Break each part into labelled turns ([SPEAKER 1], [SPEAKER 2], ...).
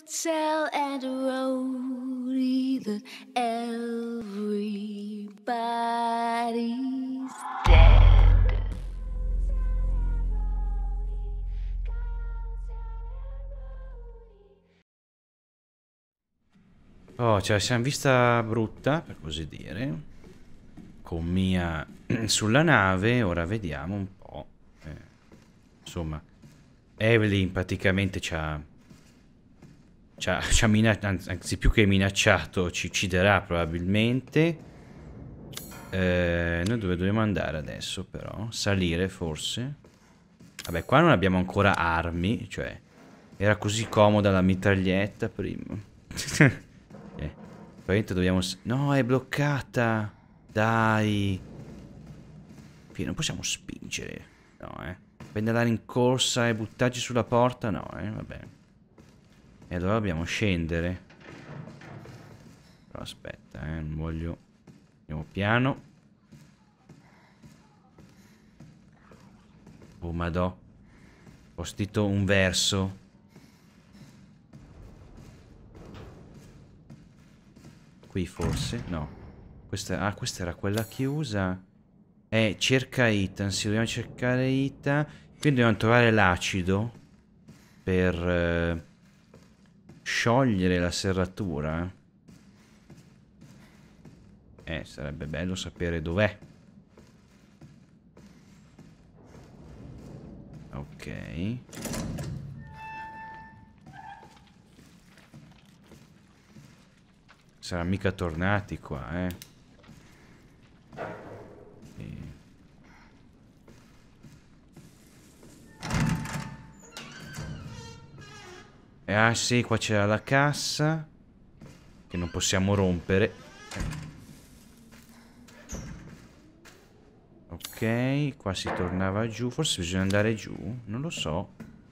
[SPEAKER 1] tell Aunt Rhody that everybody's dead.
[SPEAKER 2] Oh, ce la siamo vista brutta, per così dire, con Mia sulla nave. Ora vediamo un po'. Insomma, Evelyn praticamente ci ha anzi più che minacciato, ci ucciderà probabilmente. Noi dove dobbiamo andare adesso però? Salire forse? Vabbè, qua non abbiamo ancora armi, cioè era così comoda la mitraglietta prima. Probabilmente dobbiamo... No, è bloccata! Dai! Non possiamo spingere. No, Prende la rincorsa e buttarci sulla porta? No, vabbè. E allora dobbiamo scendere. Però aspetta, non voglio... Andiamo piano. Oh, madò. Ho stito un verso. Qui forse? No. Questa era quella chiusa. Cerca Ethan. Sì, dobbiamo cercare Ethan. Quindi dobbiamo trovare l'acido per sciogliere la serratura. Sarebbe bello sapere dov'è. Ok. Sarà mica tornati qua, Ah sì, qua c'era la cassa che non possiamo rompere. Ok, qua si tornava giù. Forse bisogna andare giù, non lo so.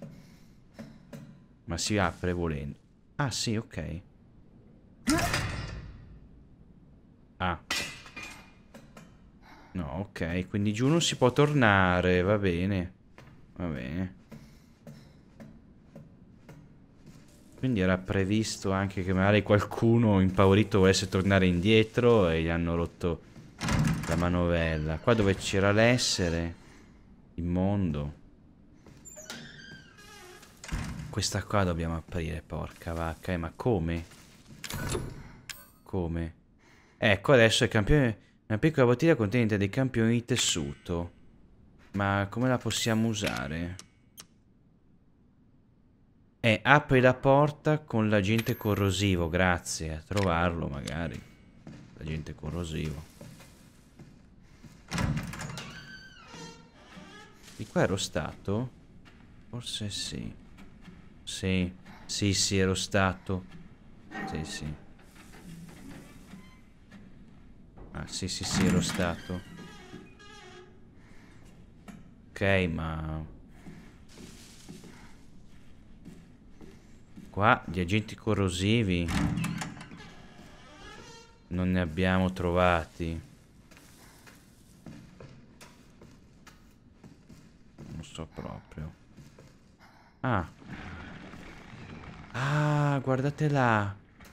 [SPEAKER 2] Ma si apre volendo. Ah sì, ok. Ah. No, ok, quindi giù non si può tornare, va bene. Va bene. Quindi era previsto anche che magari qualcuno impaurito volesse tornare indietro e gli hanno rotto la manovella. Qua dove c'era l'essere immondo. Questa qua dobbiamo aprire, porca vacca. Ma come? Come? Ecco, adesso è campione. Una piccola bottiglia contenente dei campioni di tessuto. Ma come la possiamo usare? Apri la porta con l'agente corrosivo. Grazie. A trovarlo magari. L'agente corrosivo. Di qua ero stato? Forse sì. Sì. Sì, ero stato. Sì. Ah, sì, ero stato. Ok, ma... Qua gli agenti corrosivi non ne abbiamo trovati. Non so proprio. Ah. Ah, guardate là.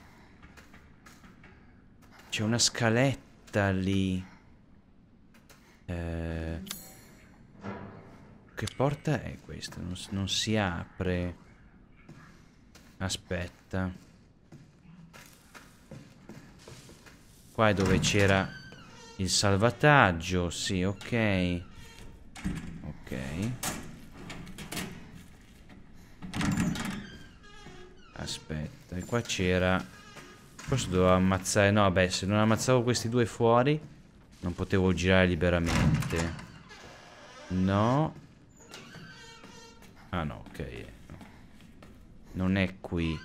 [SPEAKER 2] C'è una scaletta lì. Che porta è questa? Non si apre. Aspetta. Qua è dove c'era il salvataggio. Sì, ok. Ok. Aspetta, e qua c'era... Forse dovevo ammazzare... No, beh, se non ammazzavo questi due fuori non potevo girare liberamente. No. Ah no, ok. Non è qui.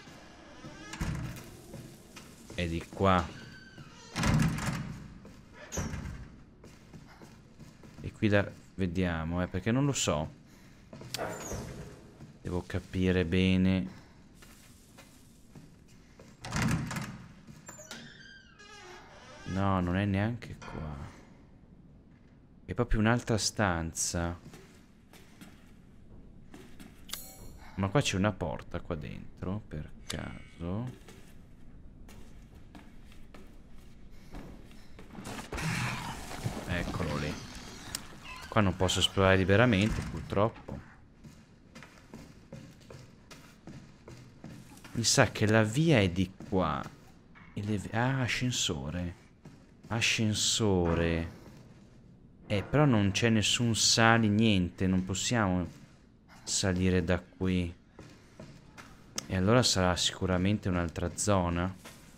[SPEAKER 2] È di qua. E qui da... Vediamo, perché non lo so. Devo capire bene. No, non è neanche qua. È proprio un'altra stanza. Ma qua c'è una porta qua dentro, per caso. Eccolo lì. Qua non posso esplorare liberamente, purtroppo. Mi sa che la via è di qua. Ah, ascensore. Ascensore. Però non c'è nessun sali, niente. Non possiamo salire da qui. E allora sarà sicuramente un'altra zona.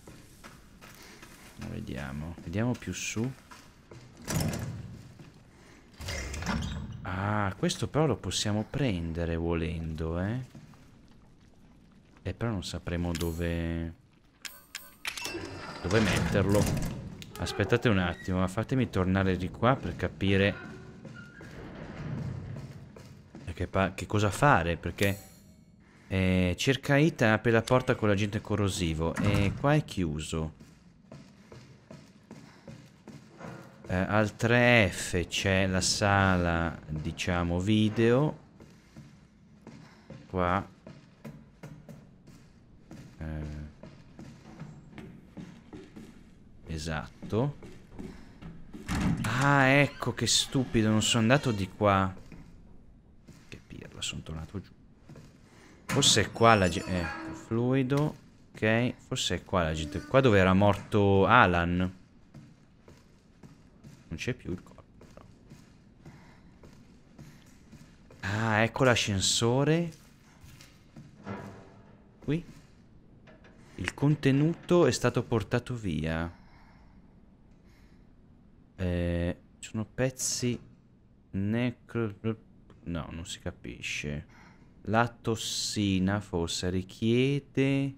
[SPEAKER 2] Vediamo. Vediamo più su. Ah, questo però lo possiamo prendere volendo, però non sapremo dove metterlo. Aspettate un attimo, ma fatemi tornare di qua per capire che cosa fare, perché cerca Ita, apre la porta con l'agente corrosivo e qua è chiuso. Al 3F c'è la sala, diciamo, video. Qua. Esatto. Ah, ecco che stupido, non sono andato di qua. Che pirla, sono tornato giù. Forse è qua la gente... Ecco, fluido. Ok, forse è qua la gente... Qua dove era morto Alan. Non c'è più il corpo, però. Ah, ecco l'ascensore. Qui. Il contenuto è stato portato via. Sono pezzi necro... No, non si capisce. La tossina forse richiede...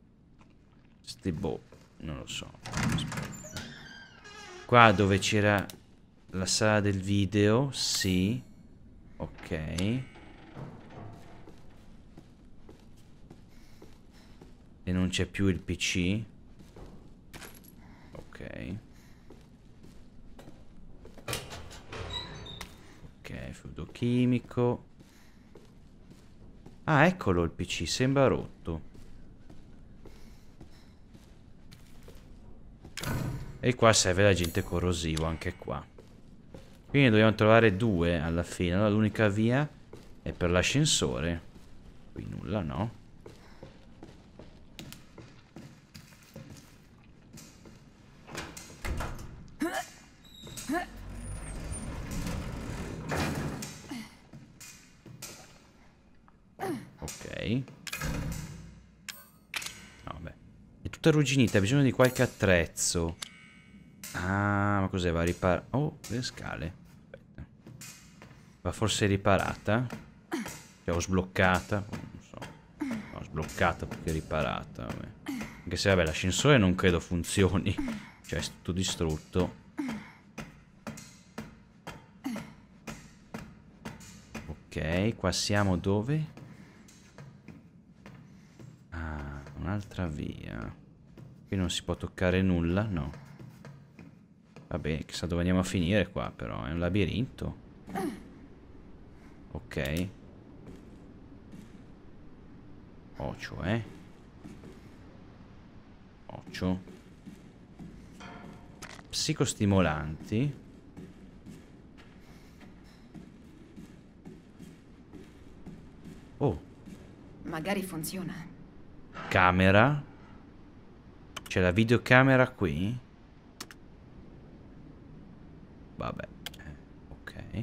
[SPEAKER 2] boh, non lo so. Aspetta. Qua dove c'era la sala del video, sì. Ok. E non c'è più il PC. Ok. Ok, fluido chimico. Ah, eccolo il PC, sembra rotto. E qua serve l'agente corrosivo, anche qua. Quindi dobbiamo trovare due alla fine. Allora l'unica via è per l'ascensore. Qui nulla, no? Ok. No, vabbè. È tutta arrugginita, ha bisogno di qualche attrezzo. Ah, ma cos'è? Va riparata? Oh, le scale. Aspetta. Va forse riparata? Cioè, ho sbloccata? Non so. No, sbloccata perché è riparata. Vabbè. Anche se, vabbè, l'ascensore non credo funzioni. Cioè, è tutto distrutto. Ok, qua siamo dove? Ah, un'altra via. Qui non si può toccare nulla, no. Vabbè, chissà dove andiamo a finire qua, però. È un labirinto. Ok. Ocio, Ocio. Psicostimolanti. Oh.
[SPEAKER 3] Magari funziona.
[SPEAKER 2] Camera. C'è la videocamera qui. Vabbè. Ok.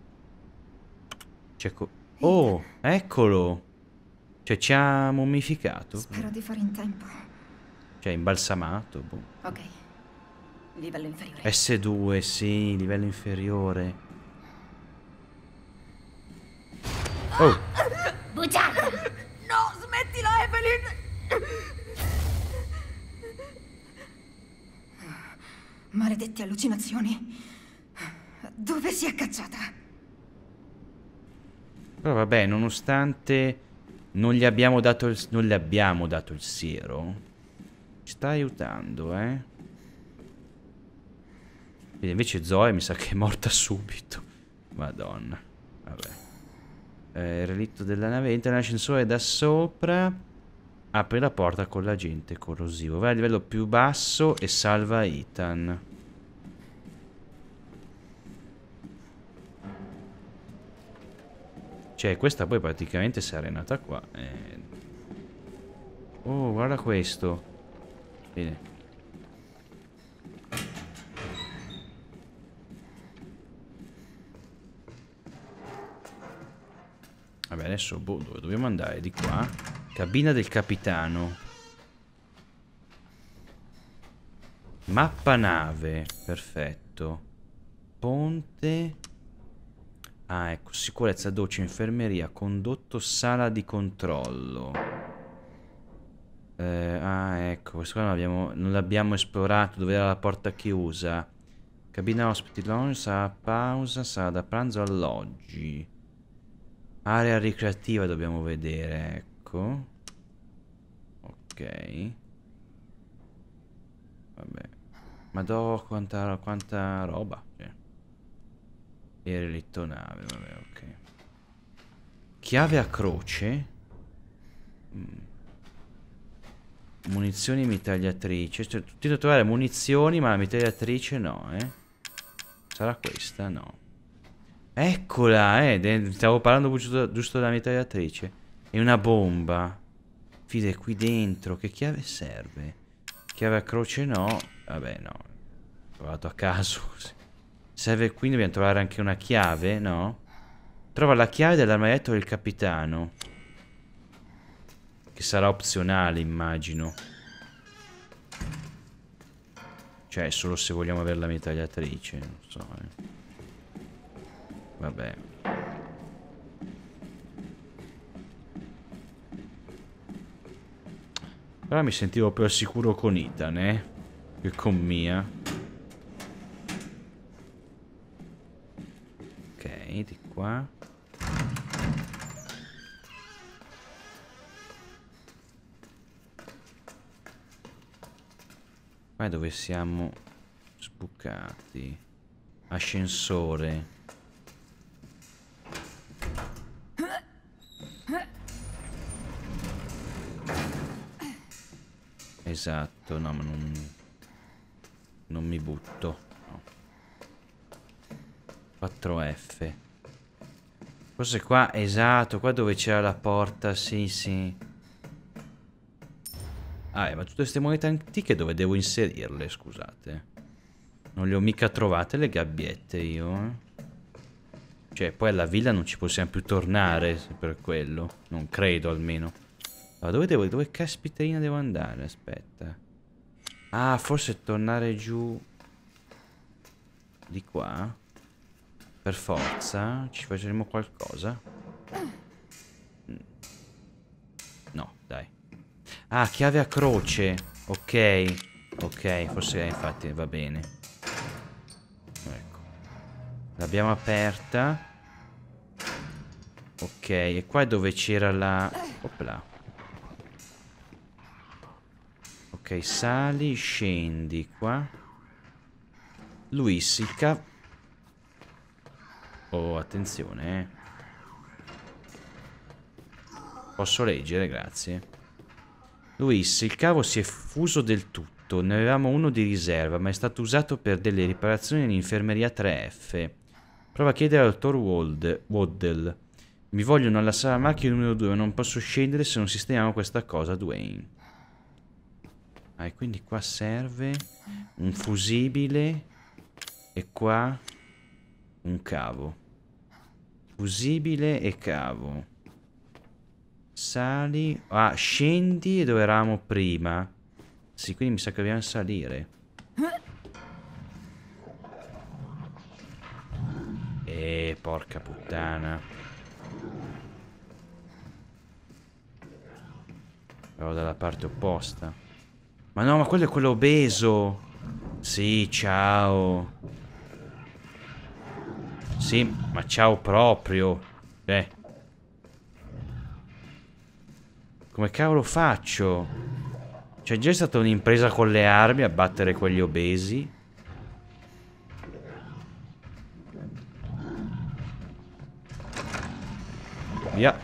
[SPEAKER 2] C'è oh, eccolo. Cioè ci ha mummificato.
[SPEAKER 3] Spero di fare in tempo.
[SPEAKER 2] Cioè imbalsamato, boh.
[SPEAKER 3] Ok. Livello inferiore.
[SPEAKER 2] S2, sì, livello inferiore. Oh.
[SPEAKER 1] Bugiarda!
[SPEAKER 3] No, smettila, Evelyn! Maledetti allucinazioni. Dove si è cacciata?
[SPEAKER 2] Però vabbè, nonostante non gli abbiamo dato il siero, ci sta aiutando, Quindi invece Zoe mi sa che è morta subito. Madonna. Vabbè. relitto della nave. Entra nell'ascensore da sopra. Apri la porta con l'agente corrosivo. Vai a livello più basso e salva Ethan. Cioè, questa poi praticamente si è arenata qua. Oh, guarda questo. Bene. Vabbè, adesso dove dobbiamo andare? Di qua. Cabina del capitano. Mappa nave. Perfetto. Ponte. Ah, ecco, sicurezza, doccia, infermeria, condotto, sala di controllo. Ah, ecco, questo qua non l'abbiamo esplorato, dove era la porta chiusa. Cabina ospiti, lounge, sala pausa, sala da pranzo, alloggi. Area ricreativa dobbiamo vedere, ecco. Ok. Vabbè. Ma quanta roba, cioè. E relitto nave, vabbè, ok. Chiave a croce. Munizioni mitragliatrice. Cioè, tutti da trovare munizioni, ma la mitragliatrice no, Sarà questa? No. Eccola, stavo parlando giusto della mitragliatrice. E una bomba. Fide, qui dentro. Che chiave serve? Chiave a croce no. Vabbè, no. Ho provato a caso. Serve, quindi dobbiamo trovare anche una chiave, no? Trova la chiave dell'armadietto del capitano. Che sarà opzionale, immagino. Cioè, solo se vogliamo avere la mitragliatrice. Non so, Vabbè. Però mi sentivo più al sicuro con Ethan, che con Mia. Di qua. Qua è dove siamo sbucati. Ascensore. Esatto, no, ma non mi butto. No. 4F. Forse qua, esatto, qua dove c'era la porta, sì, sì. Ah, ma tutte queste monete antiche dove devo inserirle, scusate? Non le ho mica trovate le gabbiette io, Cioè, poi alla villa non ci possiamo più tornare per quello. Non credo, almeno. Allora, dove caspiterina devo andare? Aspetta. Ah, forse tornare giù di qua? Per forza? Ci facciamo qualcosa? No, dai. Ah, chiave a croce. Ok. Ok, forse infatti va bene. Ecco. L'abbiamo aperta. Ok, e qua è dove c'era la... Opla. Ok, sali, scendi qua. Luis, il capo... Oh, attenzione, Posso leggere, grazie. Luis, il cavo si è fuso del tutto. Ne avevamo uno di riserva, ma è stato usato per delle riparazioni nell'infermeria 3F. Prova a chiedere al dottor Waddell. Mi vogliono alla sala macchina numero 2, ma non posso scendere se non sistemiamo questa cosa, Dwayne. Ah, e quindi qua serve un fusibile e qua un cavo. Fusibile e cavo. Sali. Ah, scendi dove eravamo prima. Sì, quindi mi sa che dobbiamo salire. Porca puttana. Vado dalla parte opposta. Ma no, ma quello è quello obeso. Sì, ciao. Sì, ma ciao proprio. Come cavolo faccio? C'è già stata un'impresa con le armi a battere quegli obesi. Via.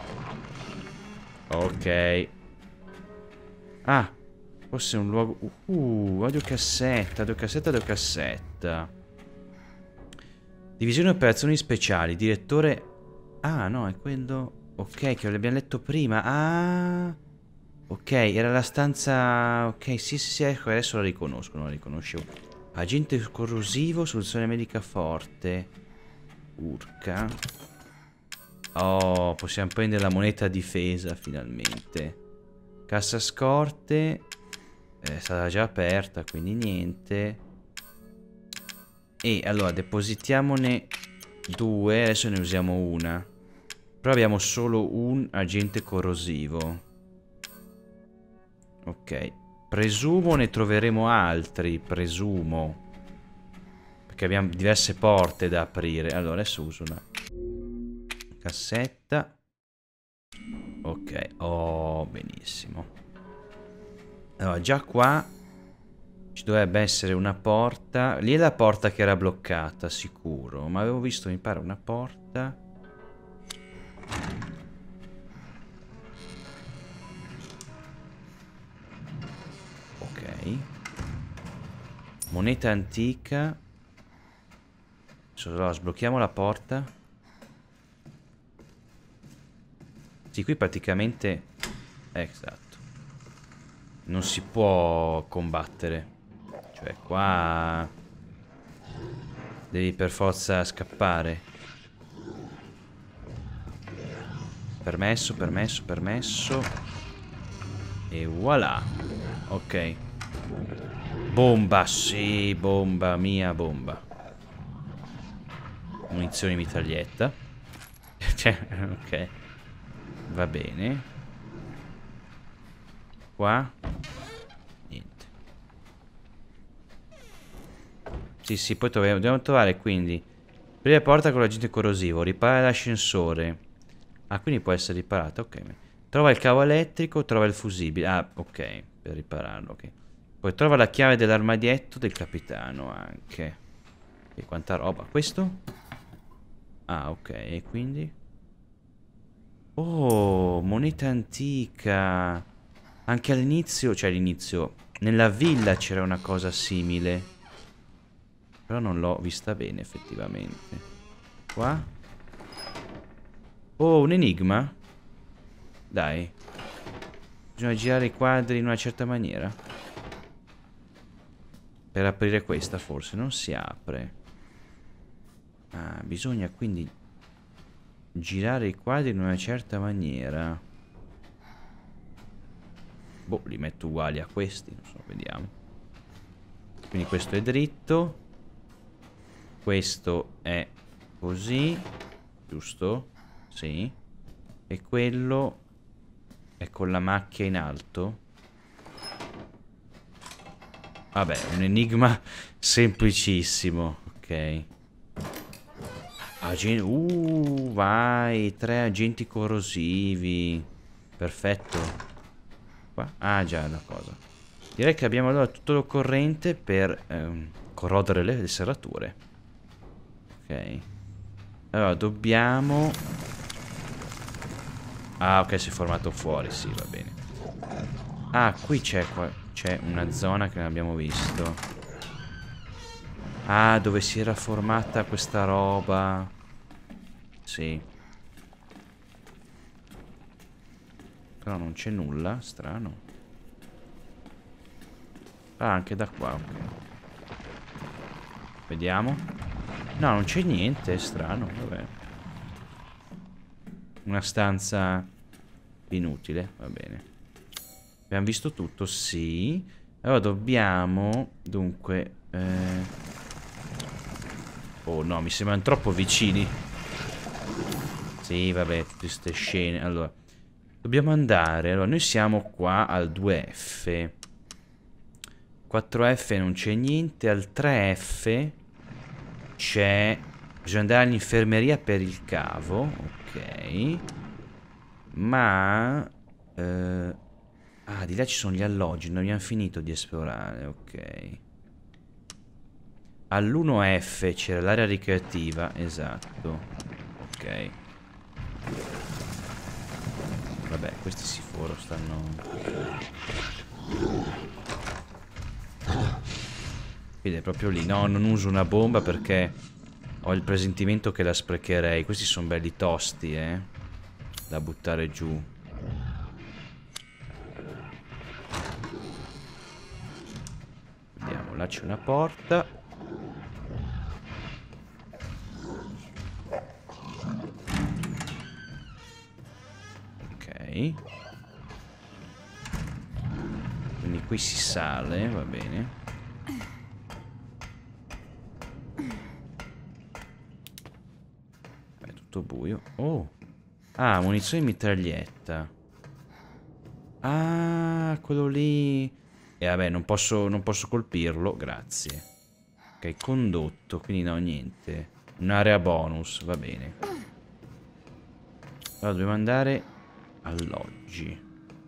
[SPEAKER 2] Ok. Ah, forse un luogo... audiocassetta, audiocassetta, audiocassetta. Divisione operazioni speciali, direttore... Ah, no, è quello... Ok, che l'abbiamo letto prima. Ah... Ok, era la stanza... Ok, sì, ecco, adesso la riconosco, non la riconoscevo. Agente corrosivo, soluzione medica forte. Urca. Oh, possiamo prendere la moneta difesa, finalmente. Cassa scorte. È stata già aperta, quindi niente. E allora, depositiamone 2, adesso ne usiamo una. Però abbiamo solo un agente corrosivo. Ok, presumo ne troveremo altri, presumo. Perché abbiamo diverse porte da aprire. Allora, adesso uso una cassetta. Ok, oh, benissimo. Allora, già qua ci dovrebbe essere una porta. Lì è la porta che era bloccata, sicuro. Ma avevo visto, mi pare, una porta. Moneta antica. Allora, sblocchiamo la porta. Sì, qui praticamente... esatto. Non si può combattere. Cioè, qua... devi per forza scappare. Permesso, permesso, permesso. E voilà. Ok. Bomba, sì, bomba, mia bomba. Munizioni mitraglietta. Cioè, ok. Va bene. Qua. Niente. Sì, poi dobbiamo trovare quindi. Prima porta con l'agente corrosivo. Ripara l'ascensore. Ah, quindi può essere riparata, ok. Trova il cavo elettrico, trova il fusibile. Ah, ok, per ripararlo, ok. Poi trova la chiave dell'armadietto del capitano anche. E quanta roba. Questo? Ah, ok, e quindi? Oh, moneta antica. Anche all'inizio, cioè all'inizio, nella villa c'era una cosa simile. Però non l'ho vista bene, effettivamente. Qua? Oh, un enigma? Dai. Bisogna girare i quadri in una certa maniera. Per aprire questa forse non si apre. Ah, bisogna quindi girare i quadri in una certa maniera. Boh, li metto uguali a questi, non so, vediamo. Quindi questo è dritto. Questo è così, giusto? Sì. E quello è con la macchia in alto. Vabbè, un enigma semplicissimo. Ok. Vai, 3 agenti corrosivi. Perfetto. Qua? Ah, già, la cosa. Direi che abbiamo allora tutto l'occorrente per corrodere le serrature. Ok. Allora, dobbiamo... Ah, ok, si è formato fuori, sì, va bene. Ah, qui c'è una zona che non abbiamo visto. Ah, dove si era formata questa roba. Sì. Però non c'è nulla, strano. Ah, anche da qua, ok. Vediamo. No, non c'è niente, è strano, vabbè. Una stanza inutile, va bene. Abbiamo visto tutto, sì. Allora dobbiamo... Dunque... Oh no, mi sembrano troppo vicini. Sì, vabbè, tutte queste scene. Allora, dobbiamo andare. Allora, noi siamo qua al 2F. 4F non c'è niente. Al 3F c'è... Bisogna andare all'infermeria per il cavo. Ok. Ma... Ah, di là ci sono gli alloggi. Non abbiamo finito di esplorare. Ok. All'1F c'era l'area ricreativa. Esatto. Ok. Vabbè, questi sicuro stanno... Vede proprio lì. No, non uso una bomba perché ho il presentimento che la sprecherei. Questi sono belli tosti, da buttare giù. Vediamo, là c'è una porta. Ok. Quindi qui si sale, va bene. È tutto buio. Oh. Ah, munizione di mitraglietta. Ah, quello lì. E vabbè, non posso colpirlo, grazie. Ok, condotto, quindi no, niente. Un'area bonus, va bene. Allora, dobbiamo andare alloggi.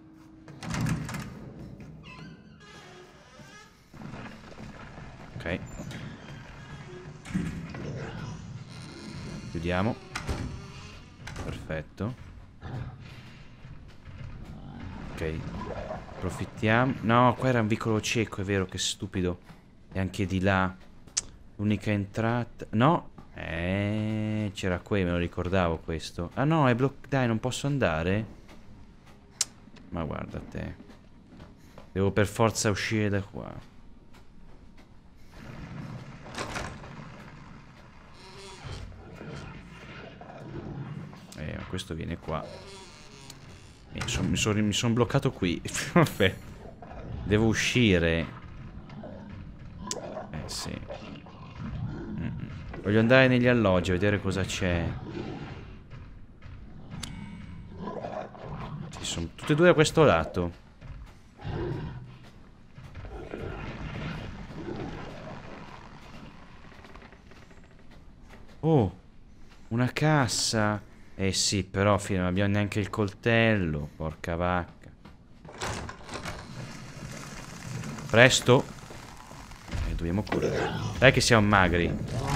[SPEAKER 2] Ok. Chiudiamo. Perfetto. Ok. Approfittiamo. No, qua era un vicolo cieco, è vero, che stupido. E anche di là. L'unica entrata... No. C'era qui, me lo ricordavo questo. Ah no, è bloccato. Dai, non posso andare? Ma guarda te. Devo per forza uscire da qua. Ma questo viene qua. Mi son bloccato qui. Vabbè. Devo uscire. Sì. Voglio andare negli alloggi a vedere cosa c'è. Ci sono tutte e due da questo lato. Oh, una cassa. Eh sì, però non abbiamo neanche il coltello. Porca vacca. Presto. Dobbiamo correre. Dai che siamo magri.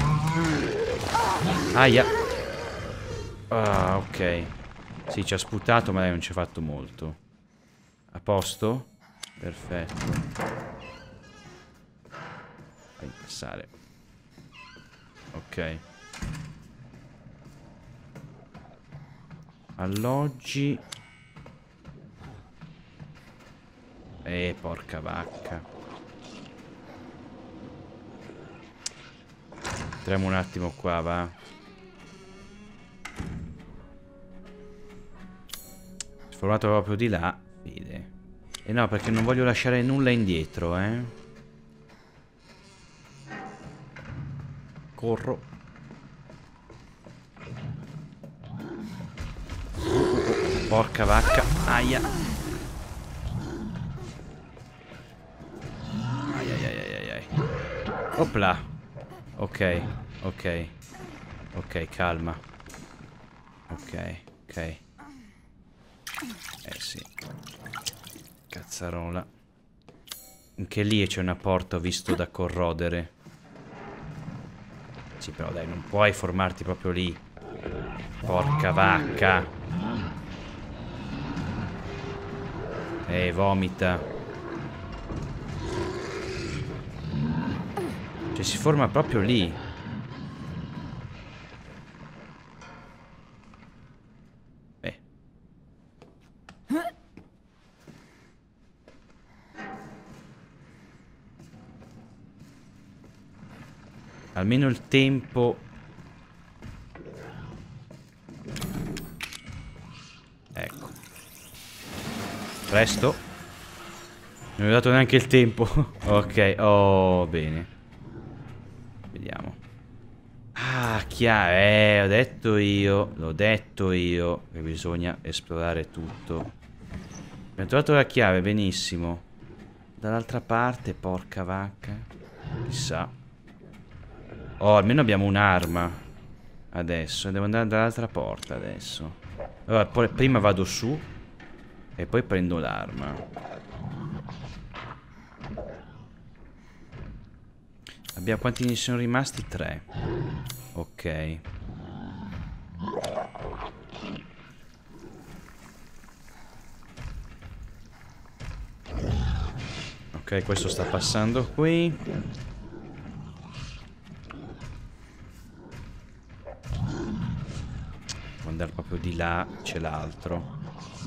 [SPEAKER 2] Aia. Ah, ok. Sì, ci ha sputato, ma lei non ci ha fatto molto. A posto? Perfetto. Fai passare. Ok. Alloggi. Porca vacca. Entriamo un attimo qua, va. Sformato proprio di là. Vede. E no, perché non voglio lasciare nulla indietro, Corro. Porca vacca. Aia. Ai. Opla. Ok, ok. Ok, calma. Ok. Sì. Cazzarola. Anche lì c'è una porta, ho visto, da corrodere. Sì, però dai, non puoi formarti proprio lì. Porca vacca. Vomita. Cioè, si forma proprio lì. Almeno il tempo. Ecco. Presto. Non mi ho dato neanche il tempo. Ok, oh, bene. Vediamo. Ah, chiaro. L'ho detto io che bisogna esplorare tutto. Abbiamo trovato la chiave, benissimo. Dall'altra parte, porca vacca. Chissà. Oh, almeno abbiamo un'arma. Adesso, devo andare dall'altra porta adesso. Allora, poi prima vado su e poi prendo l'arma. Quanti ne sono rimasti? 3. Ok. Ok, questo sta passando qui. Devo andare proprio di là, c'è l'altro.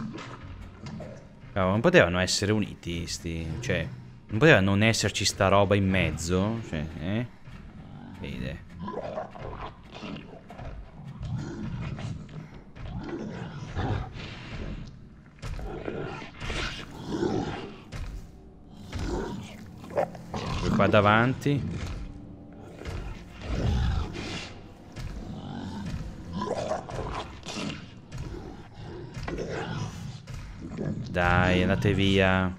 [SPEAKER 2] Non potevano essere uniti sti... Cioè, non poteva non esserci sta roba in mezzo? Cioè, Vede. Qui qua davanti. Dai, andate via.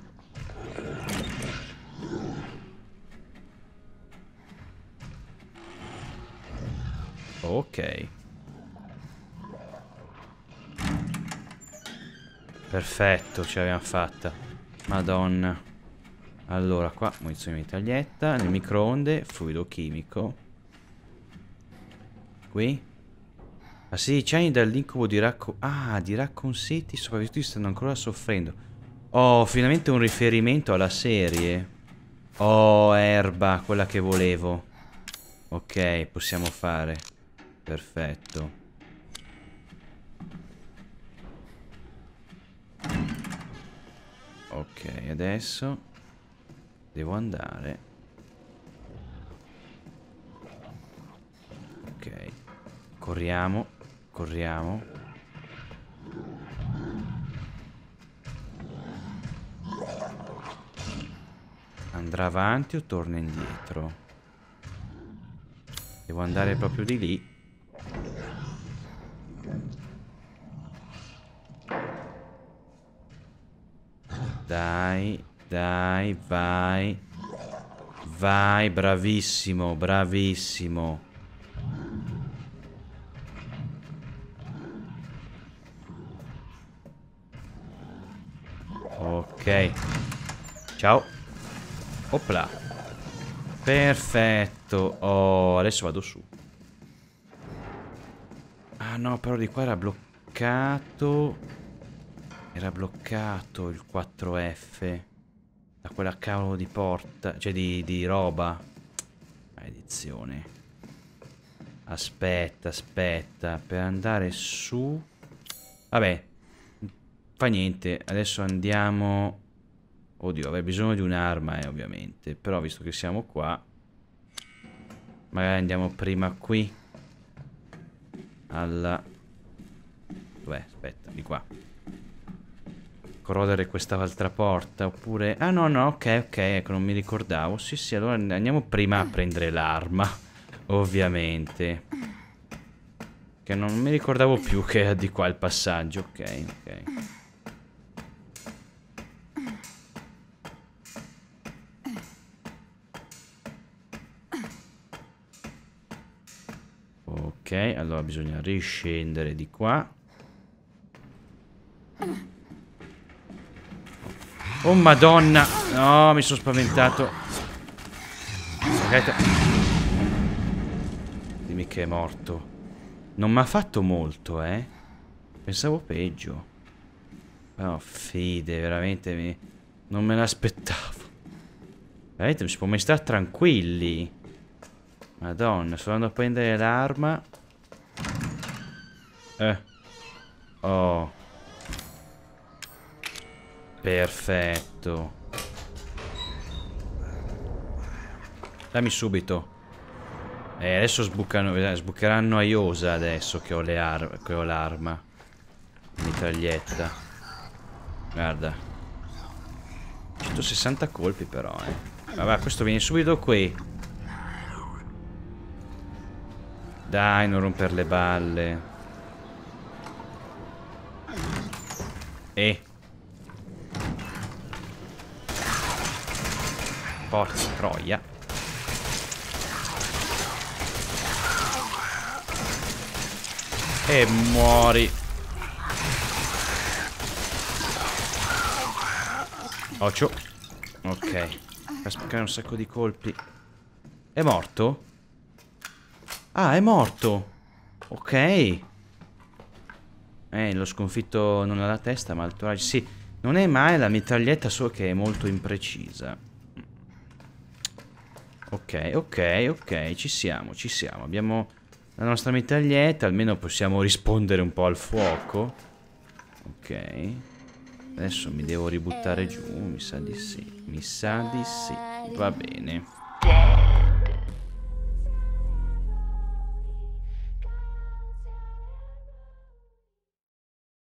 [SPEAKER 2] Ok. Perfetto, ce l'abbiamo fatta. Madonna. Allora, qua, munizione di mitraglietta. Nel microonde, fluido chimico. Qui. A 16 anni dall'incubo di di Raccoon City, i sopravvissuti stanno ancora soffrendo. Oh, finalmente un riferimento alla serie. Oh, erba, quella che volevo. Ok, possiamo fare. Perfetto. Ok, adesso devo andare. Ok. Corriamo. Corriamo. Andrà avanti o torna indietro? Devo andare proprio di lì. Dai, dai, vai. Vai, bravissimo, bravissimo. Ok. Ciao. Opla. Perfetto. Oh, adesso vado su. Ah no, però di qua era bloccato. Era bloccato il 4F. Da quella cavolo di porta. Cioè di roba. Maledizione. Aspetta, aspetta. Per andare su... Vabbè. Fa niente, adesso andiamo... Oddio, avrei bisogno di un'arma, ovviamente. Però visto che siamo qua, magari andiamo prima qui. Alla... Dov'è? Aspetta, di qua. Corrodere quest'altra porta, oppure... Ah no, no, ok, ok, ecco, non mi ricordavo. Sì, sì, allora andiamo prima a prendere l'arma, ovviamente. Che non mi ricordavo più che era di qua il passaggio, ok, ok. Ok, allora bisogna riscendere di qua. Oh madonna! No, mi sono spaventato. Dimmi che è morto. Non mi ha fatto molto, eh. Pensavo peggio. No, fide, veramente non me l'aspettavo. Veramente non si può mai stare tranquilli. Madonna, sto andando a prendere l'arma. Oh. Perfetto. Dammi subito. Adesso sbucheranno a Iosa adesso che ho l'arma. Mitraglietta. Guarda. 160 colpi però, Vabbè, questo viene subito qui. Dai, non romper le balle. Porca troia. E muori. Occhio. Ok. Fa spaccare un sacco di colpi. È morto? Ah, è morto. Ok. L'ho sconfitto non alla testa ma al torace. Sì, non è male la mitraglietta, solo che è molto imprecisa. Ok, ok, ok, ci siamo, ci siamo. Abbiamo la nostra mitraglietta, almeno possiamo rispondere un po' al fuoco. Ok. Adesso mi devo ributtare giù, mi sa di sì. Mi sa di sì. Va bene.